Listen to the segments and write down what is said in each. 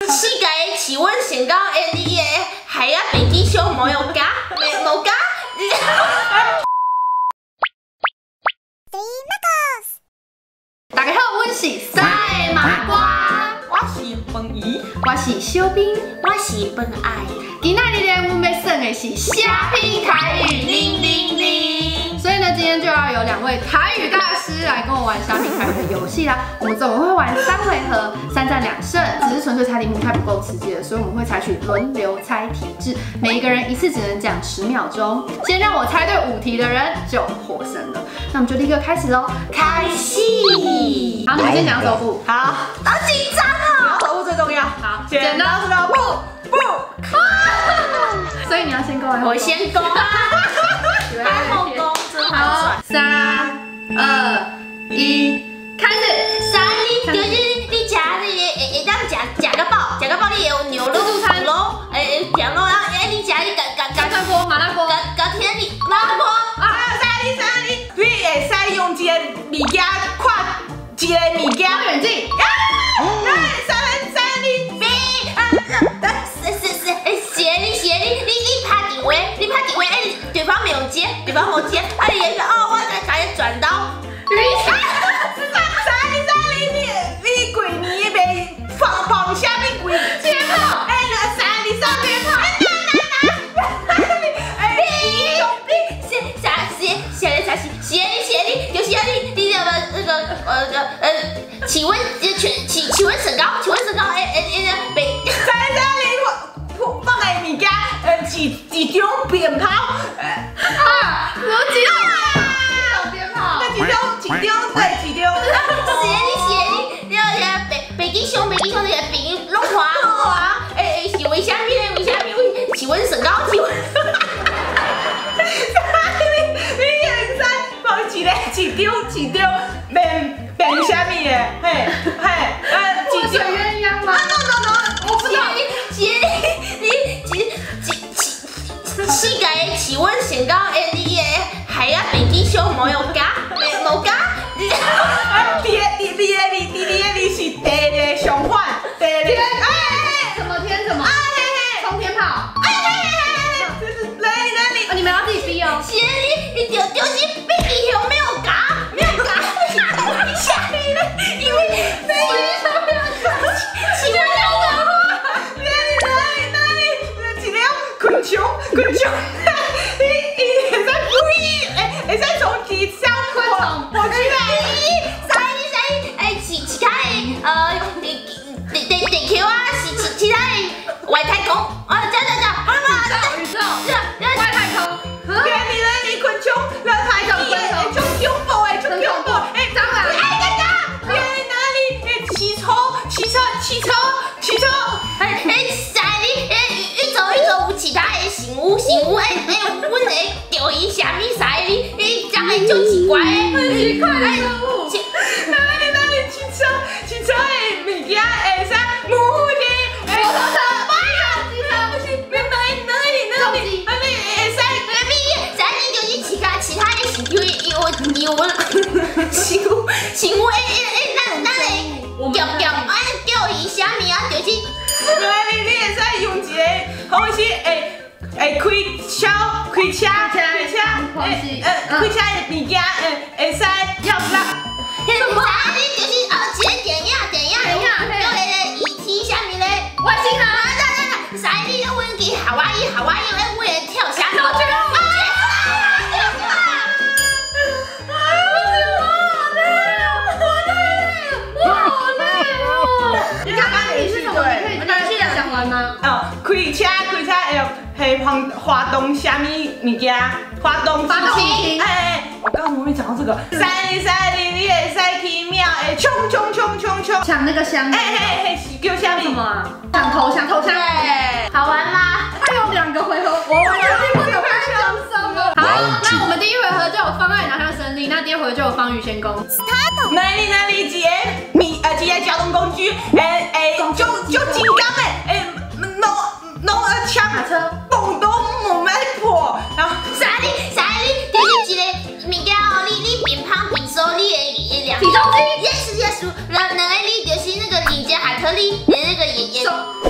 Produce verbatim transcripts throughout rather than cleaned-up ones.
世界的气温升高，诶，你诶海啊北极熊冇有加，冇加。 大家好，我是赛马瓜， 我是凤仪， 我是小兵， 我是本爱。 今仔日呢，我们要算的是虾皮台语零零零，所以呢，今天就要有两位台语大师来跟我玩虾皮台语的游戏啦。我们总共会玩三回合，三战两胜，只是纯粹猜题目太不够刺激了，所以我们会采取轮流猜题制，每一个人一次只能讲十秒钟。先让我猜对五题的人就获胜了。那我们就立刻开始喽，开戏！好，你们先讲手部。 好，好紧张哦，手部最重要。 好， 剪刀石头布布。 所以你要先勾还是？ 我先勾啊！还后勾，真好。 三二一，开始。 三，你就是你夹你会会当夹夹个包，夹个包你会有牛肉、猪肉，诶羊肉，然后诶你夹你夹夹夹麻辣锅，麻辣锅， 夹夹天你麻辣锅啊！三你三你，你会使用一个物件看一个物件。 望远镜。 啊！三三你飞啊！是是是，诶斜你斜你你你拍电话，你拍电话诶对方没有接，对方没接，啊你也是哦我才才转到。鱼虾。三你三你你你过年袂放放虾米过节炮？哎，那三你上鞭炮。斜你斜你，就是要你你那个那个呃呃，气温全气气温升高，气温升高，哎哎哎，北三三零放放在物件，呃，一一张鞭炮， 啊，有几种鞭炮？ 那几张几张对几张？斜你斜你，你要北北极熊北极熊那个冰融化融化，哎哎，是为虾米呢？为虾米？为气温升高，气温。一个一张一张变变虾米的，嘿嘿，呃，一张鸳鸯吗？ 啊 no no no， 我不知道。你你你你世界的气温升高，诶，你诶海啊北极熊冇有加，冇加。啊，第二第第二你第二你是第二上反，第二天哎，什么天什么？哎嘿嘿，冲天炮。哎嘿嘿嘿嘿，就是哪里哪里？你们要自己逼哦。 斜你你丢丢是北极熊没有加。下雨了，因为北极熊没有加，气温有暖化。哪里哪里哪里？一条昆虫昆虫，伊伊会使飞，诶会使从地上昆虫跑起来。三一三一，诶其其他的呃地地地地球啊，是其其他的外太空啊，这样这样，好了吗？ 宇宙宇宙外太空。 哪里哪里昆虫？哪太空昆虫？冲恐怖诶，冲恐怖！诶蟑螂！哎呀呀！哪里？诶汽车汽车汽车汽车！诶诶在你诶宇宙宇宙有其他的生物生物诶诶，阮会钓伊虾米赛哩？诶，长得就奇怪诶， 很奇怪的生物。 哪里哪里汽车汽车的物件会使模糊的？摩托车，没有汽车不是，哪里哪里哪里？啊你会使咪在你就是其他其他的生物有有生物生物诶诶，咱咱会钓钓啊钓伊虾米啊？就是，你你会使用一个方式会会开车开车开车诶呃开车的物件诶会使要不啦？什么？你就是呃一个电影电影电影，有迄个 E T 虾米咧？外星人啊！等等等，使你咧阮去夏威夷夏威夷咧，阮会跳虾米？我去啊！哦，开车开车会会发发动虾米物件？发动发动机。 哎哎，我刚刚没讲到这个。三零三零，你会使去庙会冲冲冲冲冲抢那个香。 哎嘿嘿，是叫虾米？ 什么啊？抢头香头香。对，好玩吗？还有两个回合，我我听不懂他在讲什么。好，那我们第一回合就有方爱拿下胜利，那第二回合就有方宇先攻。 哪里哪里一个米呃一个交通工具？诶诶，就就金刚诶诶，弄弄呃枪车， 蹦咚我们破，然后啥哩啥哩，就是一个物件哦，你你乒乓乒手你的两体重机 ，yes yes，然然后你就是那个李杰海特利的那个也也。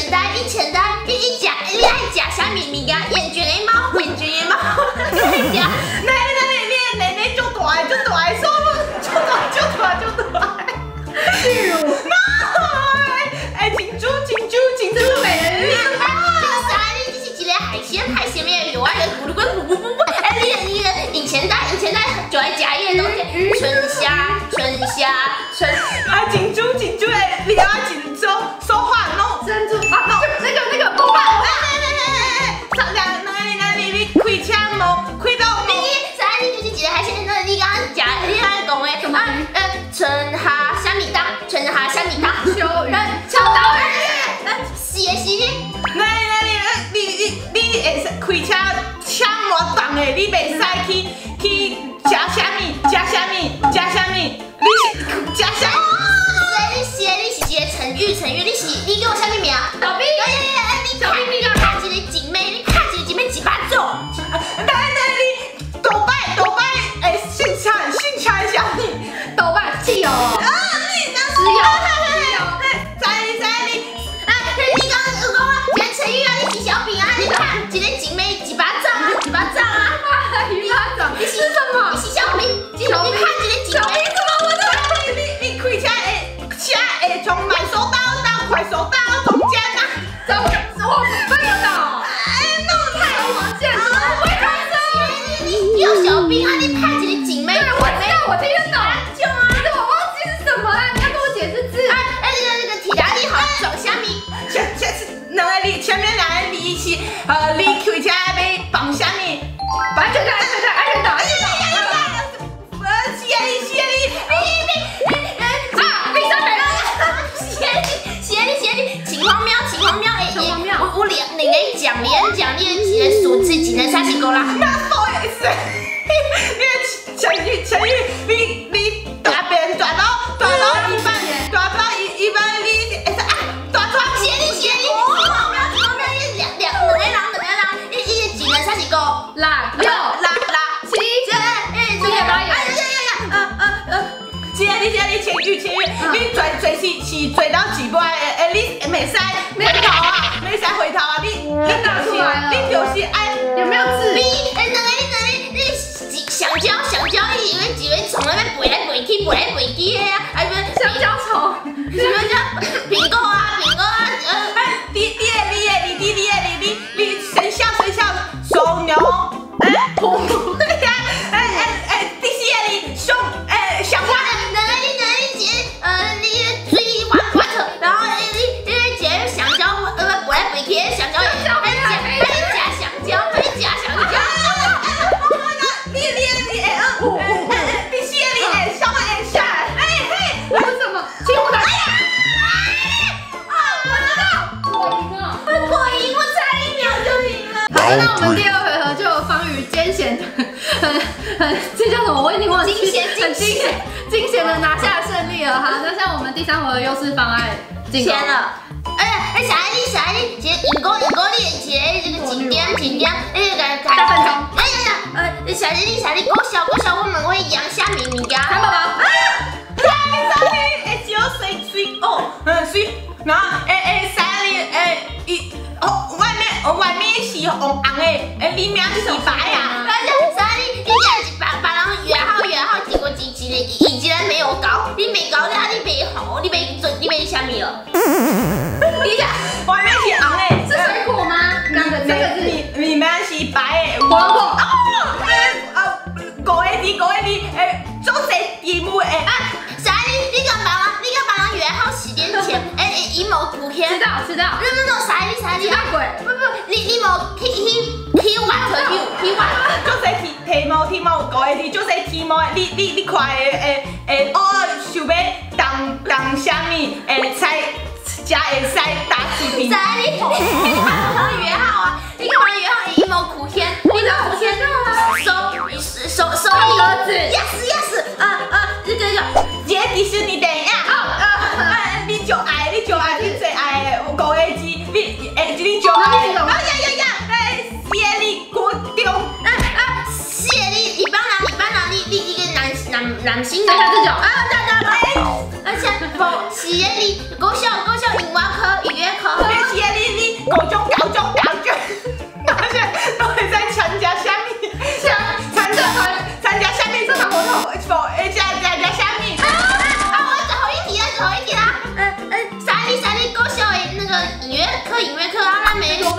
钱袋，一钱袋，你一夹，你爱夹啥物物件？眼睛的猫，眼睛的猫，你爱夹。那那你你奶奶就大，就大，说就大，就大，就大。例如 ，no， 哎，金珠，金珠，金珠美人鱼。啊，啥？你这是一个海鲜，海鲜面有啊，咕噜咕噜咕噜咕噜。哎，你你个引钱袋，引钱袋就爱夹一个东西，春虾，春虾，春啊，金珠，金珠哎，你啊金珠，说话 no， 珍珠啊，那个那个不办。 哎哎哎哎哎，上两哪里哪里你开枪无？开到无？你啥？你就是一个海鲜，那你刚刚夹，你刚刚讲的什么？呃，春夏虾米汤，春夏虾米汤， 秋雨， 秋刀鱼，呃，是的是的。哪里哪里？你你你会使开车抢我档的，你袂使去去食虾米，食虾米，食虾米，你是食虾米？你是你是一个成语，成语你是你叫我啥物名？倒闭。哎哎哎，你看你看一个景妹，你看一个景妹几把走？来来你豆瓣豆瓣哎，姓蔡姓蔡啥物？ 豆瓣汽油。啊， 你那石油。 在在你，哎，你刚刚有讲啊，一个成语啊，你是小饼啊，你看一个景妹几巴掌啊，几巴掌啊， 一巴掌， 你是什么？你是小饼，你看一个景妹，什么？我的，你你开车会车会从慢速道到快速道中间啊， 怎么我不知道？ 哎，那太我见过，我也看着，你你有小饼啊，你看一个景妹， 对，我知道，我听得懂， 就啊， 可是我忘记是什么了，你要跟我解释字。 哎哎，那个那个体达力好爽虾米，前前两个你前面两个你是呃，你开车要放虾米？ 安全带，安全带，安全带，安全带。 呃，谢你谢你，你你你啊，闭上嘴了，谢你谢你谢你，秦皇庙秦皇庙哎，我我连连个讲连讲你的数字只能三十个啦，那不好意思，你的成语成语你你大便抓到抓到一半抓到一一半你啊抓抓谢你谢你，秦皇庙秦皇庙一两两两个人两个人一一只能三十个， 啦六啦啦七七哎七也八也。 嗯嗯嗯，姐你姐你前语前语，你嘴嘴是是嘴到几步哎哎，你袂使回头啊，袂使回头啊，你你就是你就是爱有没有字？ 你哎两个你两个你香蕉香蕉，伊以为以为从那边飞来飞去飞来飞去的啊，哎不香蕉虫， 什么叫苹果啊苹果啊呃哎你你的你的你你你的你你你生肖生肖属牛哎虎对呀哎哎哎第四个你熊哎小花两个你两个你姐呃你水滑滑车，然后你你你姐香蕉呃不飞来飞去的香蕉，哎夹哎夹香蕉哎夹香蕉，你你你哎呃虎虎第四个你哎小哎小哎嘿我是什么？青虎的。 哎呀啊我知道我赢了。 我赢我差一秒就赢了。 好，那我们第二回合就有方宇艰险的，很很这叫什么？我已经忘记。 惊险很惊险，惊险的拿下胜利了。好，那像我们第三回合又是方爱进攻签了。哎哎，小爱你小爱你，其实赢过赢过你一个这个景点景点，那个大笨钟。 哎呀呀，呃，小爱你小爱你，国小国小我们会养虾米物件。 蚕宝宝。 啊！小爱小爱，哎，只有水水哦，嗯水，然后哎哎小爱你哎一哦外面哦外面是红红的，哎里面是白啊。小爱你，你也是把把人约好约好，结果一一个一一个人没有搞，你没搞了，你没好，你没准你没虾米了。你看外面是红的， 是水果吗？两个这个是里里面是白的。 火龙果。 哦，哎啊，五个字五个字，哎，做些题目哎啊，小爱你，你跟别人你跟别人约好十点前，哎哎，阴谋图片。 知道知道。 那那那小爱你小爱你。 大鬼。 不不，你你无去去去 what you 去 what， 做些题题目题目五个字，做些题目，你你你看诶诶诶，我想要当当虾米诶菜。才会使打视频。在你，你跟他约好啊！你跟他约好一模苦天，你知道苦天收收收益儿子 ，yes yes， 啊啊，这个叫姐迪士尼电影啊啊！你就爱你就爱你最爱的五个字，你诶你就爱。啊呀呀呀！诶，谢你国中，啊啊，谢你一般人一般人，你你一个男男男性的。 三十九。 啊，对对对。而且不，谢你国小国小英文科、语言科，谢你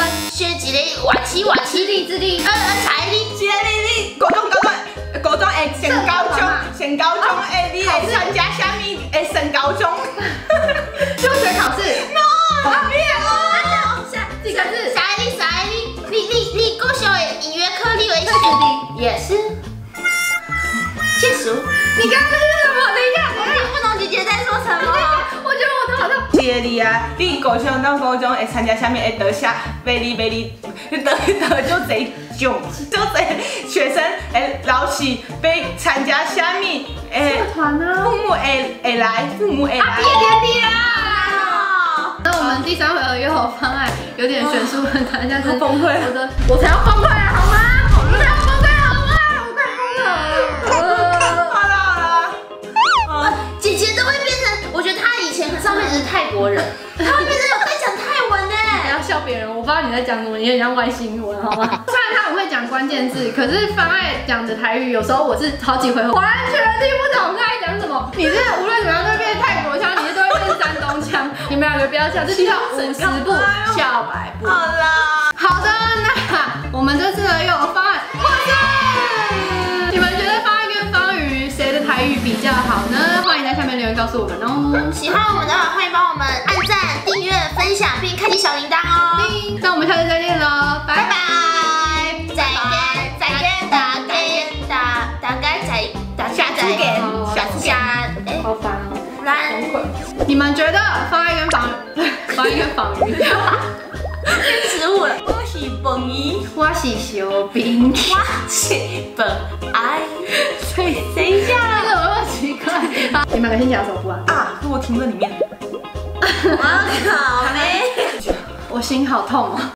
分，选一个外企外企， 智力智力， 呃呃财力， 一个你你高中高中高中会升高中，升高中诶，你会参加啥物会升高中？ 数学考试 no， 你会哦，啥几个字？ 啥力啥力，你你你国小的语言课你会选？也是。切熟。 你刚刚是什么？等一下，等一下， 听不懂姐姐在说什么。 我觉得我的好像。 一个你啊，你高中到高中会参加啥物会得下美丽美丽得得就侪奖，就侪学生诶老师要参加啥物诶社团啊。 父母会会来，父母会来。 毕业典礼啊！那我们第三回合又有方案，有点悬殊，大家真崩溃了。 我的，我才要崩溃了，好吗？我才要崩溃了，好吗？我快疯了。 好了好了， 呃，姐姐都会变成，我觉得她以前上辈子是泰国人，她会变成有在讲泰文呢。 不要笑别人，我不知道你在讲什么，你很像外星文，好吗？虽然他很会讲关键字，可是方爱讲的台语，有时候我是好几回合完全听不懂他在讲什么。你是无论怎么样都会变泰国腔，你是都会变山东腔。你们两个不要笑，这叫五十步笑百步。 好啦， 好的，那我们这次呢又有方案获胜。你们觉得方爱跟方宇谁的台语比较好呢？欢迎在下面留言告诉我们哦。 喜欢我们的话，欢迎帮我们按赞、订阅、分享，并开启小铃铛哦。 那我们下次再见喽，拜拜拜。 拜，再见，再见，大概大大概再大下再见，下次见。哎， 好烦哦。 来， 你们觉得方爱跟方方爱跟方宇， 失误了。 我是彭姨， 我是小兵， 我是本爱。 谁等一下， 怎么那么奇怪？你们两个先讲首歌啊！ 啊，可我停在里面。 我靠，没。 我心好痛哦。